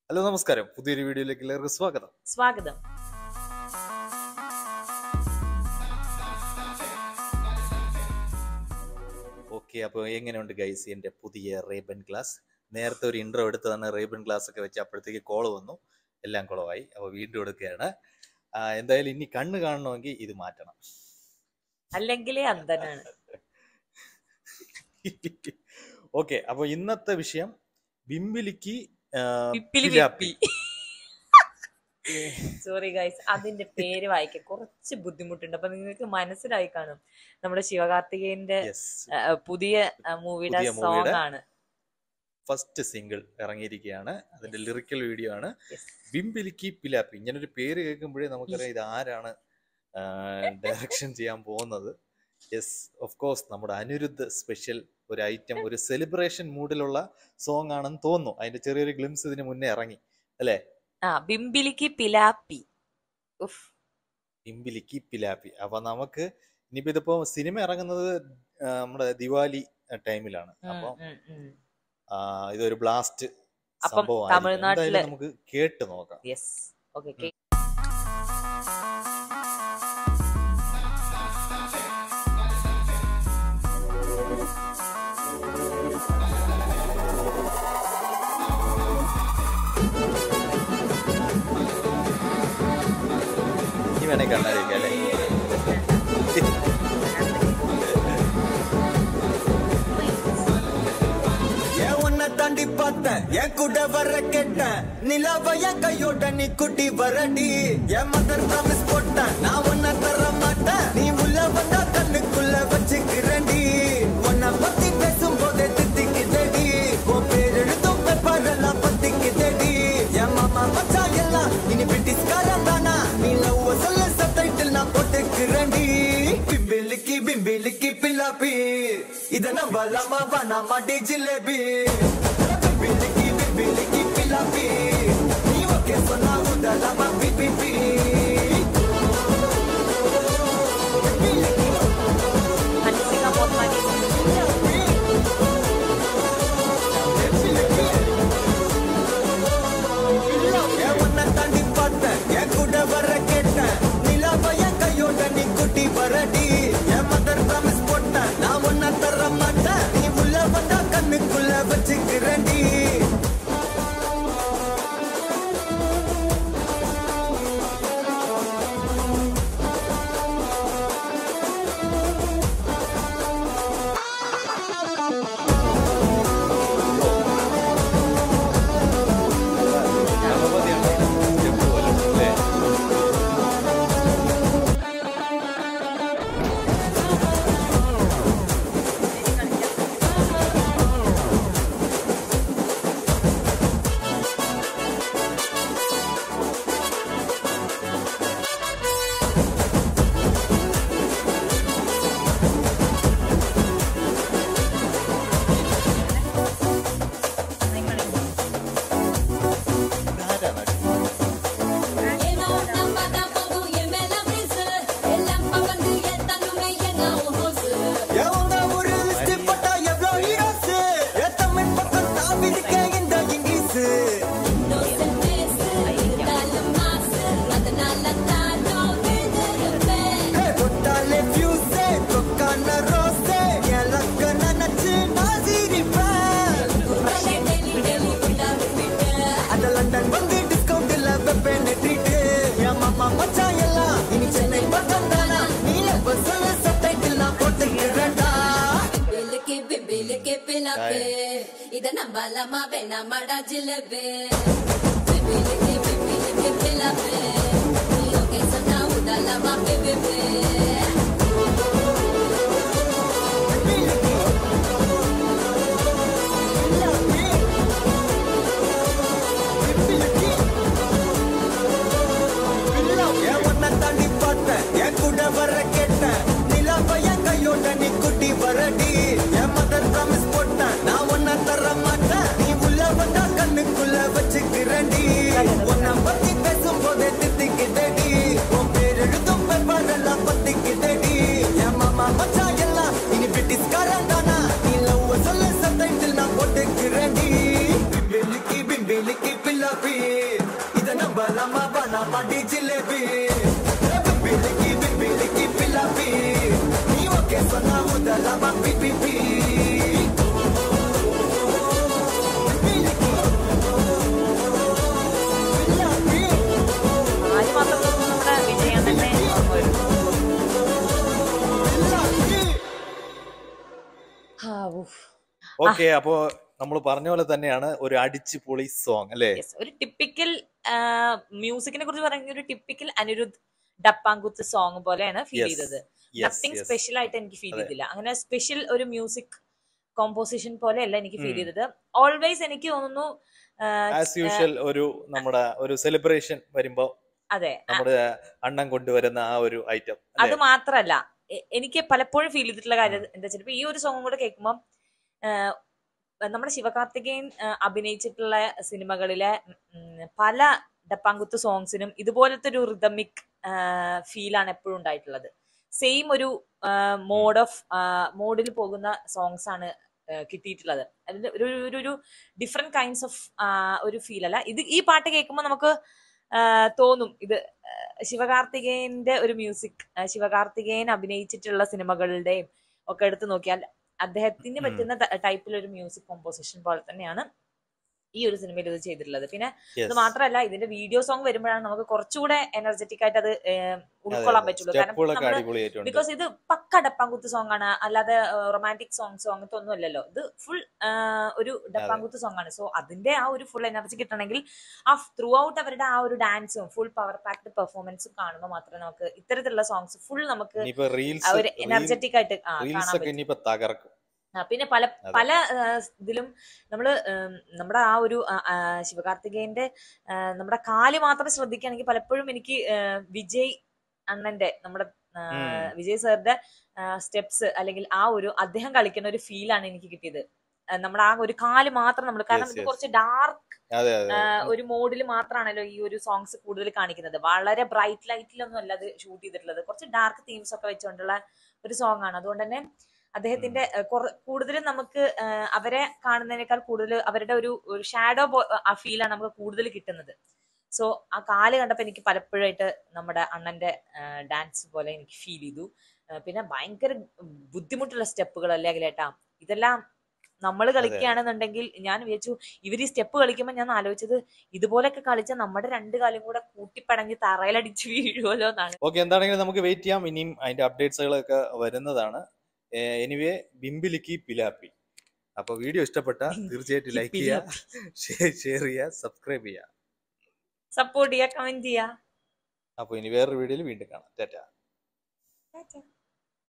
Hello നമസ്കാരം, പുതിയൊരു വീഡിയോയിലേക്ക് എല്ലാവർക്കും സ്വാഗതം. ഓക്കെ, അപ്പോൾ എങ്ങനെയുണ്ട് ഗൈസ് എൻ്റെ പുതിയ റേബൻ ഗ്ലാസ്? നേരത്തെ ഒരു ഇൻട്രോ എടുത്തതാണ്, റേബൻ ഗ്ലാസ് ഒക്കെ വെച്ച് അപ്പോഴത്തേക്ക് കോള് വന്നു, എല്ലാം കുളമായി. അപ്പോൾ വീണ്ടും എടുക്കുകയാണ്. എന്തായാലും ഇനി കണ്ണ് കാണണമെങ്കിൽ ഇത് മാറ്റണം, അല്ലെങ്കിൽ അന്ധനാണ്. ഓക്കെ, അപ്പോൾ ഇന്നത്തെ വിഷയം ബിംബിലിക്ക് സോറി ഗൈസ്, അതിന്റെ പേര് വായിക്കാൻ കുറച്ച് ബുദ്ധിമുട്ടുണ്ട്. അപ്പൊ നിങ്ങൾക്ക് മനസ്സിലായി കാണും, നമ്മുടെ ശിവകാർത്തികേയന്റെ പുതിയ മൂവിയുടെ സോങ് ആണ്. ഫസ്റ്റ് സിംഗിൾ ഇറങ്ങിയിരിക്കുകയാണ്, അതിന്റെ ലിറിക്കൽ വീഡിയോ ആണ് ബിംബിലിക്ക് പിലാപ്പി. ഇങ്ങനൊരു പേര് കേൾക്കുമ്പോഴേ നമുക്കറിയാം ഇത് ആരാണ് ഡയറക്ഷൻ ചെയ്യാൻ പോകുന്നത്. യെസ്, ഓഫ് കോഴ്സ് നമ്മുടെ അനിരുദ്ധ് സ്പെഷ്യൽ ഒരു ഐറ്റം, ഒരു സെലിബ്രേഷൻ മൂഡിലുള്ള സോങ് ആണെന്ന് തോന്നുന്നു. അതിന്റെ ചെറിയൊരു ഗ്ലിംസ് ഇതിന് മുന്നേ ഇറങ്ങി അല്ലേ? ബിംബിലിക്ക് പിലാപ്പി. ബിംബിലിക്ക് പിലാപ്പി. അപ്പൊ നമുക്ക് ഇനിയിപ്പോ ഇതിപ്പോ സിനിമ ഇറങ്ങുന്നത് നമ്മുടെ ദിവാലി ടൈമിലാണ്. അപ്പം ഇതൊരു ബ്ലാസ്റ്റ് സംഭവം നമുക്ക് കേട്ട് നോക്കാം. കണ്ണാടിയൊക്കെ അല്ലേ? தாண்டி பார்த்த என் கூட வர கேட்ட நிலாவ என் கையோட நீ குட்டி வரடி. என் மதர் ப்ராமிஸ் போட்ட நான் உன்ன தர மாட்டேன், நீ உள்ள வந்தா கண்ணுக்குள்ள வச்சுக்கிறேன்டி. உன்னை பத்தி பேசும் போதே தித்திக்குதடி, உன் பேர் எழுதும் பேப்பரெல்லாம் பத்திக்குதடி. என் மாமா மச்சா எல்லாம் இனி பிரிட்டிஷ்காரன் தானா, நீ லவ் சொல்ல சப்டைட்டில் நான் போட்டுக்கிறேன்டி. பிம்பிலிக்கி பிம்பிலிக்கி பிலாப்பி, இத நம்பலாமா வேணாமா டி jalebi. Biliki pilapi, ni wake sona udala ma pipi. Hanisika बहुत मानी. ये वन्ना तांडी पाता, ये कुड़ा वरा केटा, नीला भया कयोड़ा नी कुटी वरडी. ये मदर प्रॉमिस पोटा, ना वन्ना तरह माटा, नी बुला वन्ना कन्ने कुला बचिकरडी. इधर नंबाला मा बेना मड़ा जिलेबे बिबिलिके पिलापे नीलो के सना उदाला मा बेबे. பிலாப்பி இத நம்பலாமா பனா பாட்டி ஜிலேபி பிம்பிலிக்கி பிலாப்பி நீ ஓகே சொன்னா உதலாமா பிபிபி ആദ്യം മാത്രം നമ്മുടെ വിജയം തന്നെ വരും. ഓക്കെ, അപ്പോ നമ്മൾ പറഞ്ഞ പോലെ തന്നെയാണ് ഒരു അടിച്ച് പൊളി സോങ് അല്ലേ? ഒരു ടിപ്പിക്കൽ മ്യൂസിക്കിനെ കുറിച്ച് പറയുന്ന ഒരു ടിപ്പിക്കൽ അനിരുദ്ധ് ഡപ്പാങ്കുത്ത് സോങ് പോലെയാണ് ഫീൽ ചെയ്തത്. നത്തിങ് സ്പെഷ്യൽ ആയിട്ട് എനിക്ക് ഫീൽ ചെയ്തില്ല. അങ്ങനെ സ്പെഷ്യൽ ഒരു മ്യൂസിക് കോമ്പോസിഷൻ പോലെയല്ല എനിക്ക് ഫീൽ ചെയ്തത്. ഓൾവേസ് എനിക്ക് തോന്നുന്നു ആസ് യൂഷ്വൽ ഒരു നമ്മുടെ ഒരു സെലിബ്രേഷൻ വരുമ്പോ അതെ നമ്മുടെ അണ്ണൻ കൊണ്ടുവരുന്ന ആ ഒരു ഐറ്റം. അത് മാത്രല്ല എനിക്ക് പലപ്പോഴും ഫീൽ ചെയ്തിട്ടുള്ള കാര്യം എന്താ വെച്ചാൽ ഇപ്പൊ ഈ ഒരു സോങ് കൂടെ കേൾക്കുമ്പോൾ നമ്മുടെ ശിവകാർത്തികേയൻ അഭിനയിച്ചിട്ടുള്ള സിനിമകളിലെ പല ഡപ്പാങ്കുത്ത് സോങ്സിനും ഇതുപോലത്തെ ഒരു റിതമിക് ഫീലാണ് എപ്പോഴും ഉണ്ടായിട്ടുള്ളത്. സെയിം ഒരു മോഡിൽ പോകുന്ന സോങ്സ് ആണ് കിട്ടിയിട്ടുള്ളത്. അതിന്റെ ഒരു ഡിഫറെന്റ് കൈൻഡ്സ് ഓഫ് ഒരു ഫീൽ അല്ല ഇത്. ഈ പാട്ട് കേൾക്കുമ്പോൾ നമുക്ക് തോന്നും ഇത് ശിവകാർത്തികേയന്റെ ഒരു മ്യൂസിക്, ശിവകാർത്തികേയൻ അഭിനയിച്ചിട്ടുള്ള സിനിമകളുടെയും ഒക്കെ എടുത്ത് നോക്കിയാൽ അദ്ദേഹത്തിന് പറ്റുന്ന ടൈപ്പിൽ ഒരു മ്യൂസിക് കോമ്പോസിഷൻ പോലെ തന്നെയാണ് ഈ ഒരു സിനിമയിൽ ഇത് ചെയ്തിട്ടുള്ളത്. പിന്നെ ഇത് മാത്രമല്ല ഇതിന്റെ വീഡിയോ സോങ് വരുമ്പോഴാണ് നമുക്ക് കുറച്ചുകൂടെ എനർജറ്റിക് ആയിട്ട് അത് ഉൾക്കൊള്ളാൻ പറ്റുള്ളൂ. കാരണം ബിക്കോസ് ഇത് പക്ക ഡപ്പാങ്കുത്ത് സോങ് ആണ്, അല്ലാതെ റൊമാൻറ്റിക് സോങ്സോ അങ്ങനത്തെ ഒന്നും അല്ലല്ലോ. ഇത് ഫുൾ ഒരു ഡപ്പാങ്കുത്ത് സോങ് ആണ്. സോ അതിന്റെ ആ ഒരു ഫുൾ എനർജി കിട്ടണമെങ്കിൽ ആ ത്രൂ ഔട്ട് അവരുടെ ആ ഒരു ഡാൻസും ഫുൾ പവർ പാക്ഡ് പെർഫോമൻസും കാണുമ്പോൾ മാത്രമേ നമുക്ക് ഇത്തരത്തിലുള്ള സോങ്സ് ഫുൾ നമുക്ക് ഒരു എനർജറ്റിക് ആയിട്ട് കാണാൻ പറ്റും. പിന്നെ പല പല ഇതിലും നമ്മുടെ ആ ഒരു ശിവകാർത്തികേയന്റെ നമ്മുടെ കാല് മാത്രം ശ്രദ്ധിക്കുകയാണെങ്കിൽ പലപ്പോഴും എനിക്ക് വിജയ് അണ്ണന്റെ നമ്മുടെ വിജയ് സാറിന്റെ സ്റ്റെപ്സ് അല്ലെങ്കിൽ ആ ഒരു അദ്ദേഹം കളിക്കുന്ന ഒരു ഫീലാണ് എനിക്ക് കിട്ടിയത്. നമ്മുടെ ആ ഒരു കാല് മാത്രം നമ്മൾ, കാരണം ഇത് കുറച്ച് ഡാർക്ക് ഒരു മോഡിൽ മാത്രമാണല്ലോ ഈ ഒരു സോങ്സ് കൂടുതൽ കാണിക്കുന്നത്. വളരെ ബ്രൈറ്റ് ലൈറ്റിലൊന്നും അല്ല അത് ഷൂട്ട് ചെയ്തിട്ടുള്ളത്. കുറച്ച് ഡാർക്ക് തീംസ് ഒക്കെ വെച്ചുകൊണ്ടുള്ള ഒരു സോങ് ആണ്. അതുകൊണ്ട് തന്നെ അദ്ദേഹത്തിന്റെ കൂടുതലും നമുക്ക് അവരെ കാണുന്നതിനേക്കാൾ കൂടുതൽ അവരുടെ ഒരു ഷാഡോ ആ ഫീലാണ് നമുക്ക് കൂടുതൽ കിട്ടുന്നത്. സോ ആ കാല് കണ്ടപ്പോൾ എനിക്ക് പലപ്പോഴായിട്ട് നമ്മുടെ അണ്ണന്റെ ഡാൻസ് പോലെ എനിക്ക് ഫീൽ ചെയ്തു. പിന്നെ ഭയങ്കര ബുദ്ധിമുട്ടുള്ള സ്റ്റെപ്പുകളല്ലേ അഖിലേട്ടാ. ഇതെല്ലാം നമ്മൾ കളിക്കുകയാണെന്നുണ്ടെങ്കിൽ ഞാൻ വിചാരിച്ചു ഇവർ ഈ സ്റ്റെപ്പ് കളിക്കുമ്പോൾ ഞാൻ ആലോചിച്ചത് ഇതുപോലൊക്കെ കളിച്ചാൽ നമ്മുടെ രണ്ട് കാലും കൂടെ കൂട്ടിപ്പടഞ്ഞ് തറയിലടിച്ച് വീഴുമല്ലോ എന്നാണ്. ഓക്കെ, എന്താണെങ്കിലും നമുക്ക് വെയിറ്റ് ചെയ്യാം. ഇനിയും അതിന്റെ അപ്ഡേറ്റ്സുകളൊക്കെ വരുന്നതാണ്. എനിവേ ബിംബിലിക്കി പിലാപ്പി. അപ്പൊ വീഡിയോ ഇഷ്ടപ്പെട്ട തീർച്ചയായിട്ടും ലൈക്ക് ചെയ്യുക, ഷെയർ ചെയ്യുക, സബ്സ്ക്രൈബ് ചെയ്യുക, സപ്പോർട്ട് ചെയ്യുക, കമന്റ് ചെയ്യുക. അപ്പൊ ഇനി വേറൊരു വീഡിയോയിൽ വീണ്ടും കാണാം. ടാറ്റാ.